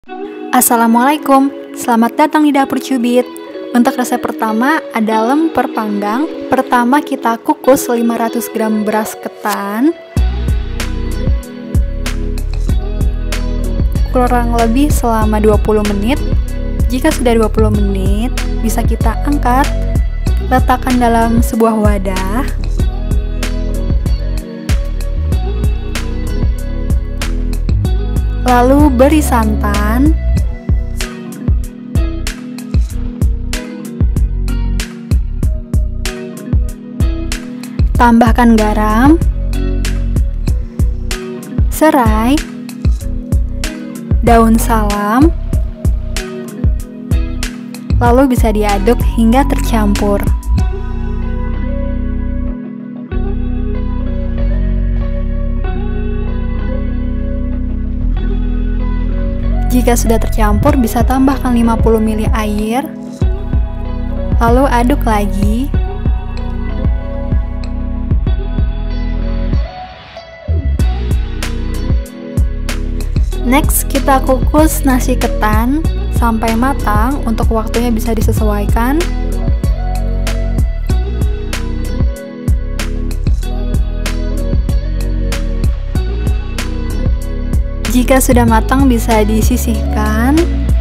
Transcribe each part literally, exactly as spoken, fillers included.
Assalamualaikum, selamat datang di Dapur Cubit. Untuk resep pertama ada lemper panggang. Pertama kita kukus lima ratus gram beras ketan kurang lebih selama dua puluh menit. Jika sudah dua puluh menit, bisa kita angkat, letakkan dalam sebuah wadah. Lalu beri santan, tambahkan garam, serai, daun salam, lalu bisa diaduk hingga tercampur. Jika sudah tercampur, bisa tambahkan lima puluh mililiter air, lalu aduk lagi. Next, kita kukus nasi ketan sampai matang. Untuk waktunya bisa disesuaikan. Jika sudah matang, bisa disisihkan.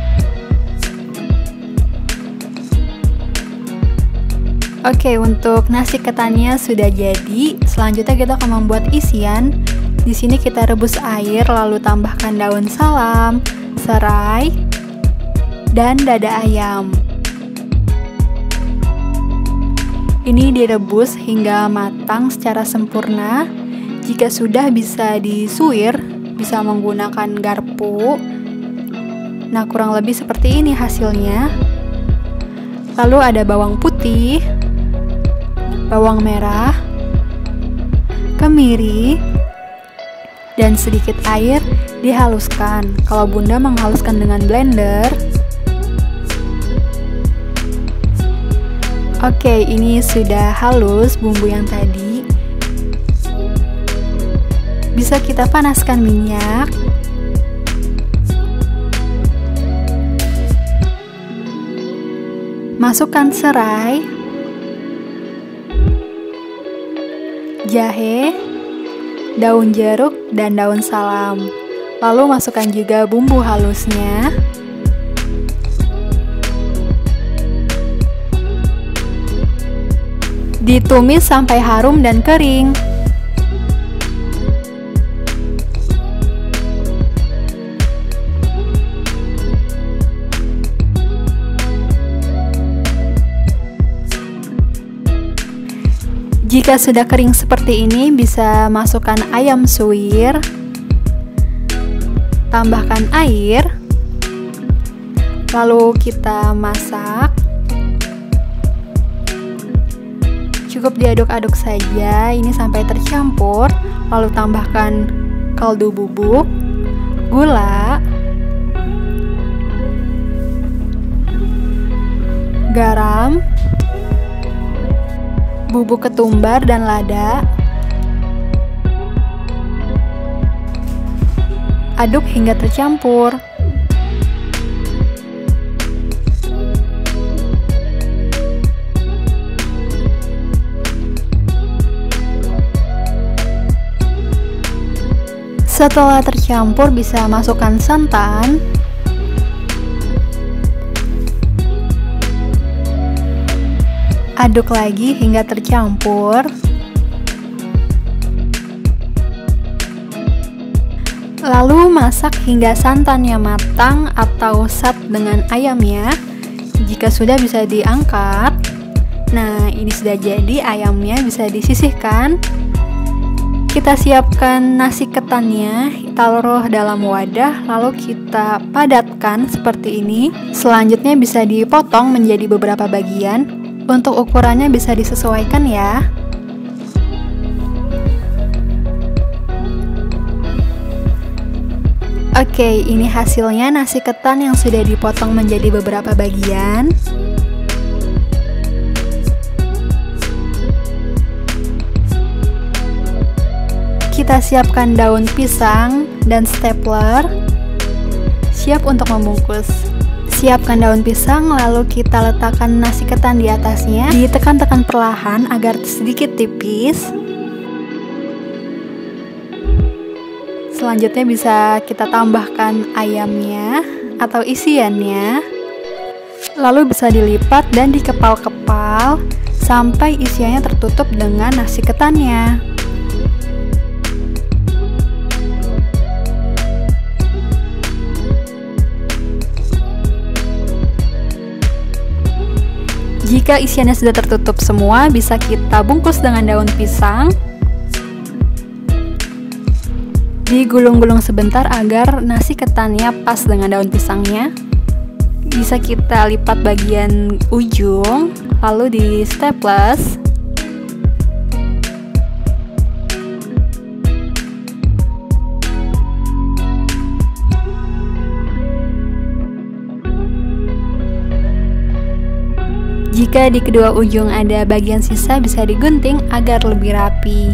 Oke, untuk nasi ketannya sudah jadi. Selanjutnya kita akan membuat isian. Di sini kita rebus air, lalu tambahkan daun salam, serai, dan dada ayam. Ini direbus hingga matang secara sempurna. Jika sudah, bisa disuir, bisa menggunakan garpu. Nah, kurang lebih seperti ini hasilnya. Lalu ada bawang putih, bawang merah, kemiri, dan sedikit air dihaluskan. Kalau Bunda menghaluskan dengan blender. Oke, ini sudah halus bumbu yang tadi. Bisa kita panaskan minyak. Masukkan serai, jahe, daun jeruk, dan daun salam. Lalu masukkan juga bumbu halusnya. Ditumis sampai harum dan kering. Jika sudah kering seperti ini, bisa masukkan ayam suwir, tambahkan air, lalu kita masak. Cukup diaduk-aduk saja, ini sampai tercampur. Lalu tambahkan kaldu bubuk, gula, garam, bubuk ketumbar, dan lada. Aduk hingga tercampur. Setelah tercampur, bisa masukkan santan, aduk lagi hingga tercampur. Lalu masak hingga santannya matang atau sat dengan ayamnya. Jika sudah, bisa diangkat. Nah, ini sudah jadi ayamnya, bisa disisihkan. Kita siapkan nasi ketannya, taruh dalam wadah, lalu kita padatkan seperti ini. Selanjutnya bisa dipotong menjadi beberapa bagian. Untuk ukurannya bisa disesuaikan ya. Oke, ini hasilnya nasi ketan yang sudah dipotong menjadi beberapa bagian. Kita siapkan daun pisang dan stapler. siap untuk membungkus. Siapkan daun pisang, lalu kita letakkan nasi ketan di atasnya. Ditekan-tekan perlahan agar sedikit tipis. Selanjutnya bisa kita tambahkan ayamnya atau isiannya. Lalu bisa dilipat dan dikepal-kepal sampai isiannya tertutup dengan nasi ketannya. Jika isiannya sudah tertutup semua, bisa kita bungkus dengan daun pisang. Digulung-gulung sebentar agar nasi ketannya pas dengan daun pisangnya. Bisa kita lipat bagian ujung, lalu di staples. Jika di kedua ujung ada bagian sisa, bisa digunting agar lebih rapi.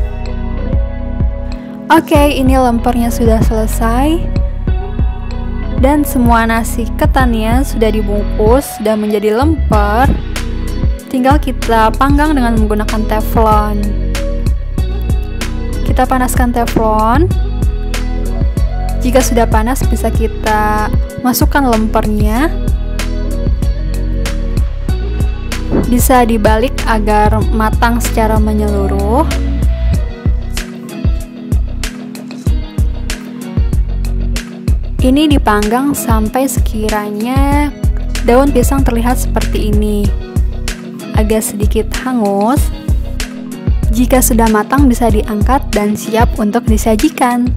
Oke, ini lempernya sudah selesai. Dan semua nasi ketannya sudah dibungkus dan menjadi lemper. Tinggal kita panggang dengan menggunakan teflon. Kita panaskan teflon. Jika sudah panas, bisa kita masukkan lempernya. Bisa dibalik agar matang secara menyeluruh. Ini dipanggang sampai sekiranya daun pisang terlihat seperti ini, agak sedikit hangus. Jika sudah matang, bisa diangkat dan siap untuk disajikan.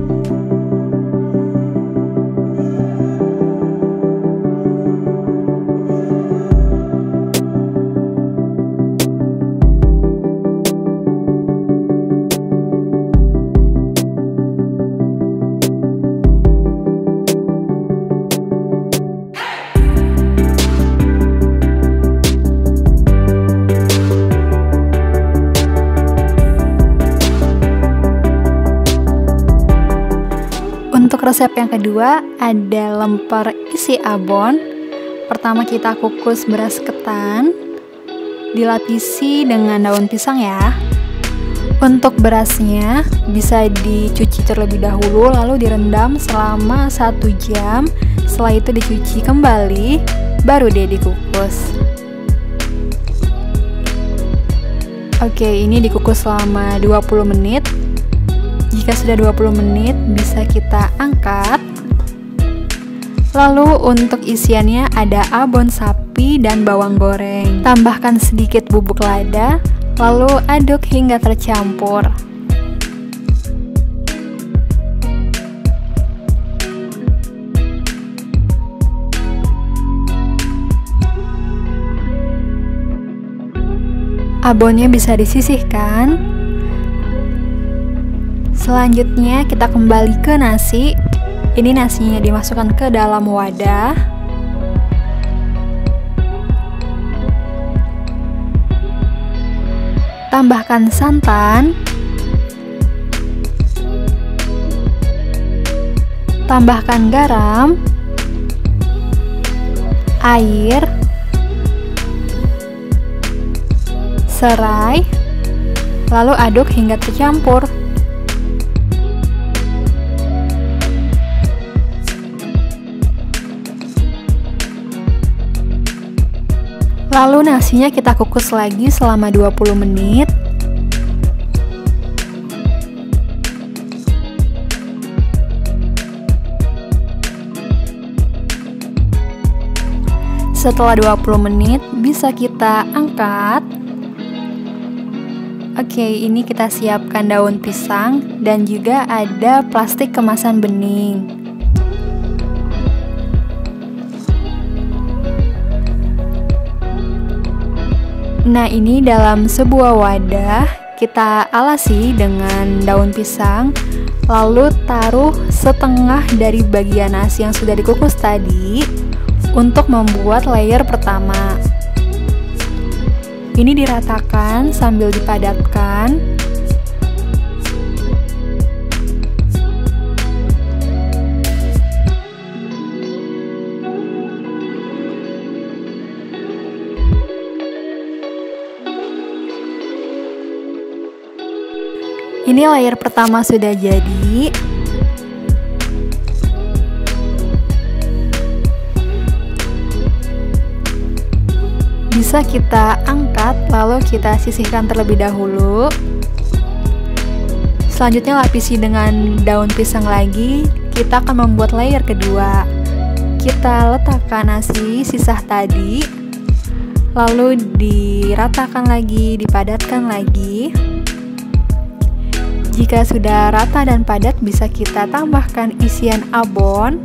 Untuk resep yang kedua, ada lemper isi abon. Pertama kita kukus beras ketan, dilapisi dengan daun pisang ya. Untuk berasnya bisa dicuci terlebih dahulu, lalu direndam selama satu jam. Setelah itu dicuci kembali, baru deh dikukus. Oke, ini dikukus selama dua puluh menit. Jika sudah dua puluh menit, bisa kita angkat. Lalu untuk isiannya ada abon sapi dan bawang goreng. Tambahkan sedikit bubuk lada, lalu aduk hingga tercampur. Abonnya bisa disisihkan. Selanjutnya kita kembali ke nasi. Ini nasinya dimasukkan ke dalam wadah. Tambahkan santan. Tambahkan garam, air, serai, lalu aduk hingga tercampur. Lalu nasinya kita kukus lagi selama dua puluh menit. Setelah dua puluh menit, bisa kita angkat. Oke, ini kita siapkan daun pisang dan juga ada plastik kemasan bening. Nah, ini dalam sebuah wadah kita alasi dengan daun pisang, lalu taruh setengah dari bagian nasi yang sudah dikukus tadi untuk membuat layer pertama. Ini diratakan sambil dipadatkan. Ini layer pertama sudah jadi. Bisa kita angkat, lalu kita sisihkan terlebih dahulu. Selanjutnya lapisi dengan daun pisang lagi. Kita akan membuat layer kedua. Kita letakkan nasi sisa tadi, lalu diratakan lagi, dipadatkan lagi. Jika sudah rata dan padat, bisa kita tambahkan isian abon.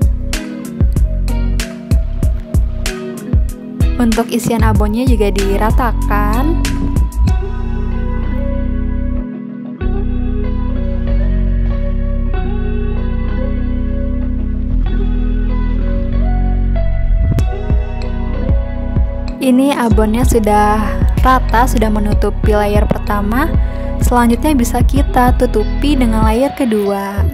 Untuk isian abonnya juga diratakan. Ini abonnya sudah rata, sudah menutupi layer pertama. Selanjutnya bisa kita tutupi dengan layer kedua.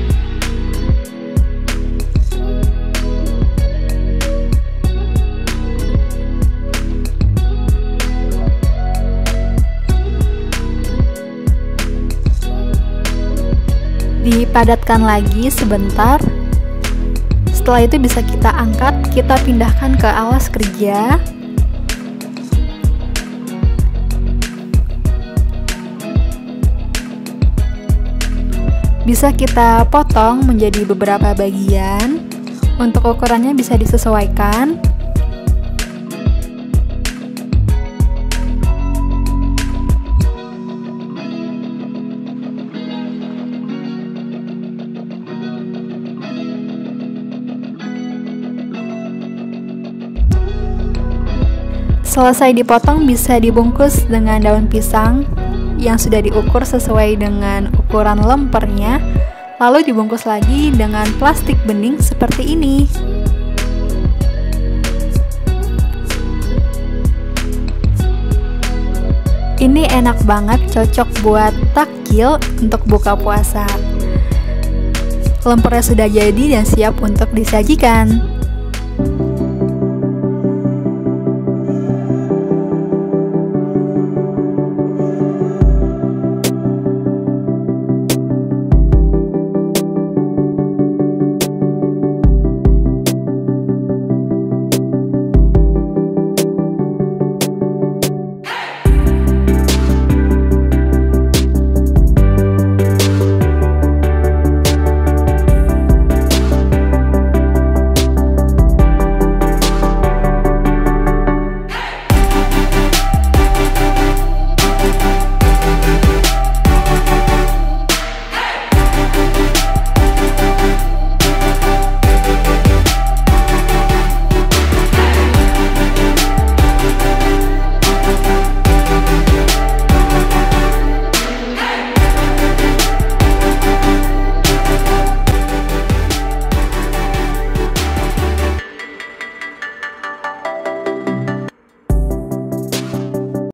Dipadatkan lagi sebentar. Setelah itu bisa kita angkat, kita pindahkan ke alas kerja. Bisa kita potong menjadi beberapa bagian. Untuk ukurannya bisa disesuaikan. Selesai dipotong, bisa dibungkus dengan daun pisang yang sudah diukur sesuai dengan ukuran lempernya, lalu dibungkus lagi dengan plastik bening seperti ini. Ini enak banget, cocok buat takjil untuk buka puasa. Lempernya sudah jadi dan siap untuk disajikan.